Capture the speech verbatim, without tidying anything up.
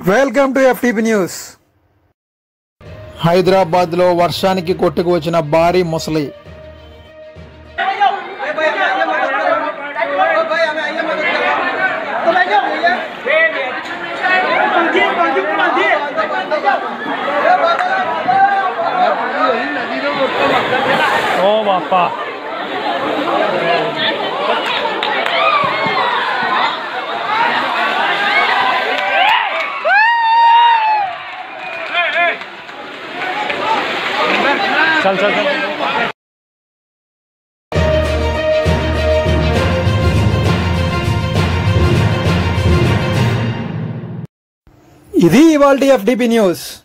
Welcome to FTP news. Hyderabad లో వర్షానికి కొట్టుకు వచ్చిన భారీ ముసలి. ఓ బాపా चल चल चल ఇది ఇవాల్టి ఎఫ్టీపీ న్యూస్.